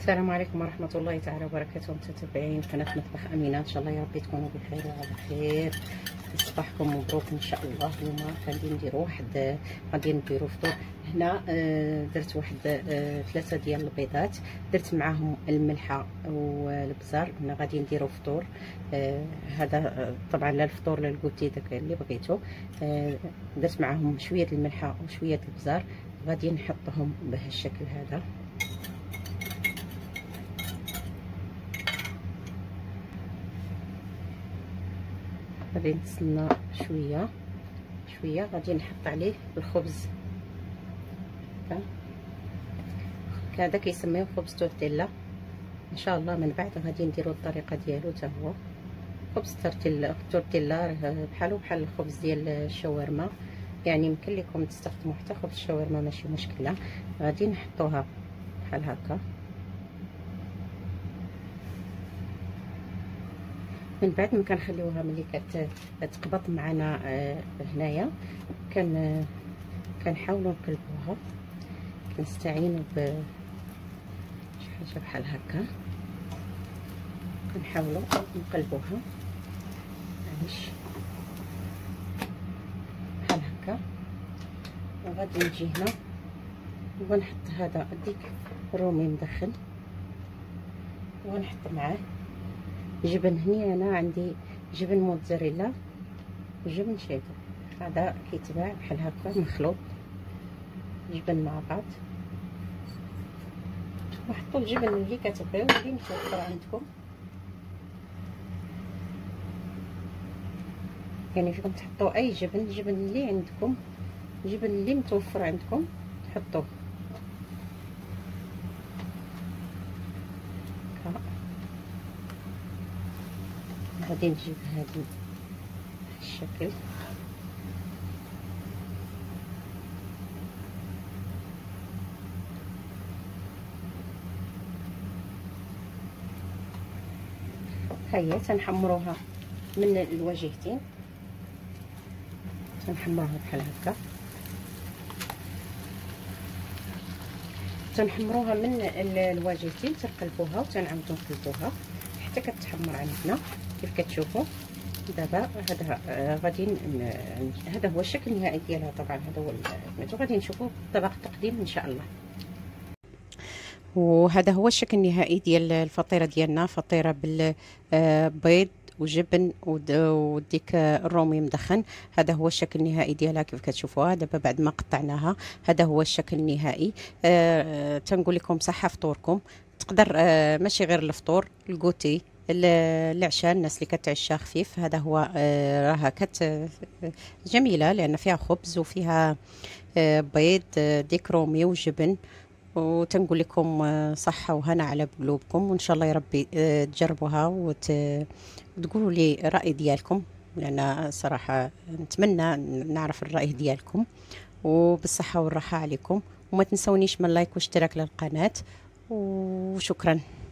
السلام عليكم ورحمة الله تعالى وبركاته، متابعين قناة مطبخ أمينة. إن شاء الله يا ربي تكونوا بخير وعلى خير. صباحكم مبروك إن شاء الله. اليوم غادي نديرو فطور. هنا درت واحد 3 ديال البيضات، درت معاهم الملحة والبزار. هنا غادي نديرو فطور. هذا طبعا لا الفطور لا الكوتي، داك اللي بغيتو. درت معاهم شوية الملحة وشوية البزار، غادي نحطهم بهذا الشكل هذا. غادي نتسنى شويه غادي نحط عليه الخبز. هذا كيسميوه خبز تورتيلا. ان شاء الله من بعد غادي نديرو الطريقه ديالو حتى هو خبز تورتيلا، بحالو بحال الخبز ديال الشاورما. يعني يمكن لكم تستخدموا حتى خبز الشاورما، ماشي مشكله. غادي نحطوها بحال هكا. من بعد ما كنخليوها ملي كتقبض معنا هنايا، كنحاولوا نقلبوها، كنستعينوا بشي حاجه بحال هكا. كنحاولوا نقلبوها معليش بحال هكا. وغادي نجي هنا ونحط هذا ديك الرومي مدخن، ونحط معاه جبن. هني انا عندي جبن موتزاريلا وجبن شيدر، هذا كيتباع بحال هكا مخلوط جبن مع بعض. وحطوا الجبن اللي كتبغيو اللي متوفر عندكم، يعني فيكم تحطوا اي جبن، الجبن اللي عندكم، الجبن اللي متوفر عندكم تحطوه. غادي نجيب هذا الشكل. هيا تنحمروها من الوجهتين، تنحمروها بحال هكا، تنحمروها من الوجهتين، تنقلبوها وتنعاودو نقلبوها حتى كتحمر عندنا كيف كتشوفوا. دابا هذا غادي هذا هو الشكل النهائي ديالها. طبعا هذا هو غادي نشوفوا طبق التقديم ان شاء الله. وهذا هو الشكل النهائي ديال الفطيره ديالنا، فطيره بالبيض وجبن وديك الرومي مدخن. هذا هو الشكل النهائي ديالها كيف كتشوفوها. دابا بعد ما قطعناها هذا هو الشكل النهائي. تنقول لكم صحه فطوركم. تقدر ماشي غير الفطور، الكوتي، العشاء، الناس اللي كتعشى خفيف. هذا هو راها جميله لان فيها خبز وفيها بيض ديك رومي وجبن. وتنقول لكم صحه وهنا على قلوبكم، وان شاء الله يا ربي تجربوها وتقولوا لي الراي ديالكم، لان صراحه نتمنى نعرف الراي ديالكم. وبالصحه والراحه عليكم، وما تنسونيش من لايك واشتراك للقناه. وشكرا.